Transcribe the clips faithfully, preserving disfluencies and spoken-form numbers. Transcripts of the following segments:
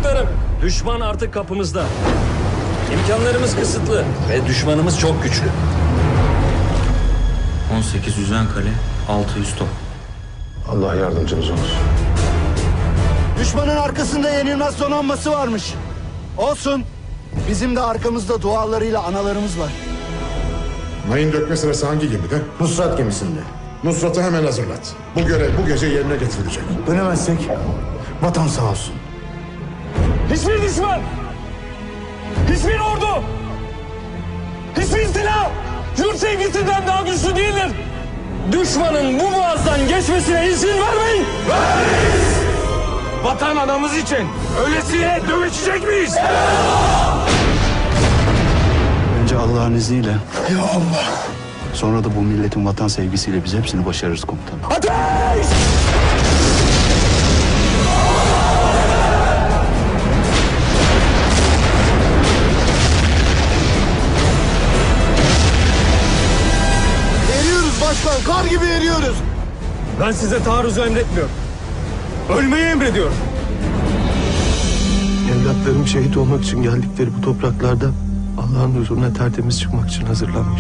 Komutanım, düşman artık kapımızda. İmkanlarımız kısıtlı ve düşmanımız çok güçlü. on sekiz yüzen kale, altı yüz top. Allah yardımcınız olsun. Düşmanın arkasında yenilmez donanması varmış. Olsun. Bizim de arkamızda dualarıyla analarımız var. Mayın dökme sırası hangi gemide? Nusrat gemisinde. Nusrat'ı hemen hazırlat. Bu görev bu gece yerine getirilecek. Dönemezsek vatan sağ olsun. Hiçbir düşman, hiçbir ordu, hiçbir silah yurt sevgisinden daha güçlü değildir. Düşmanın bu boğazdan geçmesine izin vermeyin. Vermeyiz. Vatan anamız için öylesine dövüşecek miyiz? Önce Allah'ın izniyle. Ya Allah. Sonra da bu milletin vatan sevgisiyle biz hepsini başarırız komutanım. Ateş! Eriyoruz başkan, kar gibi eriyoruz. Ben size taarruzu emretmiyorum. Ölmeyi emrediyorum. Evlatlarım şehit olmak için geldikleri bu topraklarda Allah'ın huzuruna tertemiz çıkmak için hazırlanmış.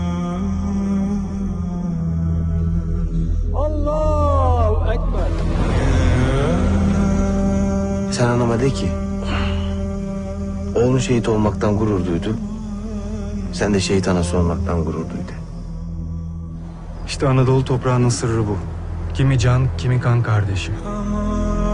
Allahu Ekber. Sen anama de ki oğlun şehit olmaktan gurur duydu. Sen de şehit anası olmaktan gurur duydu. İşte Anadolu toprağının sırrı bu. Kimi can, kimi kan kardeşim.